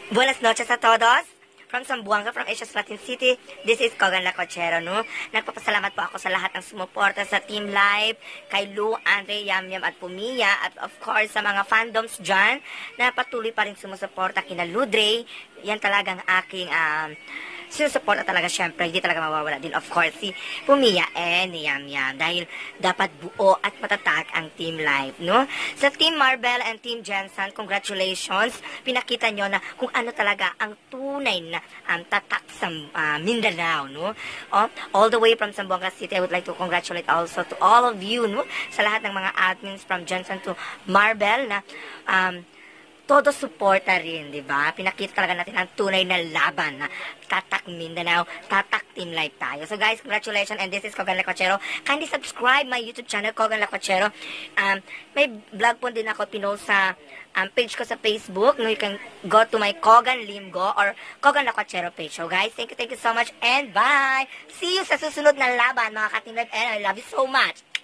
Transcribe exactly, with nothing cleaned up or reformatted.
Buenas noches a todos. From Zamboanga, from Asia's Latin City, this is Kogan Lacochero, no? Nagpapasalamat po ako sa lahat ng sumuporta sa Team Live, kay Lou, Andre, Yam Yam at Pumia, at of course sa mga fandoms dyan, na patuloy pa rin sumusuporta kina Ludre. Yan talagang aking um, sinusuporta talaga, syempre, hindi talaga mawawala din, of course, si Pumia and Yam Yam, dahil dapat buo at matatag ang Team Live, no? Sa Team Marvel and Team Jensen, congratulations, pinakita nyo na kung ano talaga ang tunay na um, tatak sa uh, Mindanao, no? Oh, all the way from Zamboanga City, I would like to congratulate also to all of you, no? Sa lahat ng mga admins from Jensen to Marvel na um, todo suporta rin, di ba? Pinakita talaga natin ang tunay na laban na tatak Mindanao, tatak Team Live tayo. So guys, congratulations, and this is Kogan Lacochero. Kindly subscribe my YouTube channel, Kogan Lacochero. Um, may vlog po din ako pinost sa um, page ko sa Facebook. No, you can go to my Kogan Limgo or Kogan Lacochero page. So guys, thank you, thank you so much, and bye! See you sa susunod na laban, mga ka-Team Live, and I love you so much!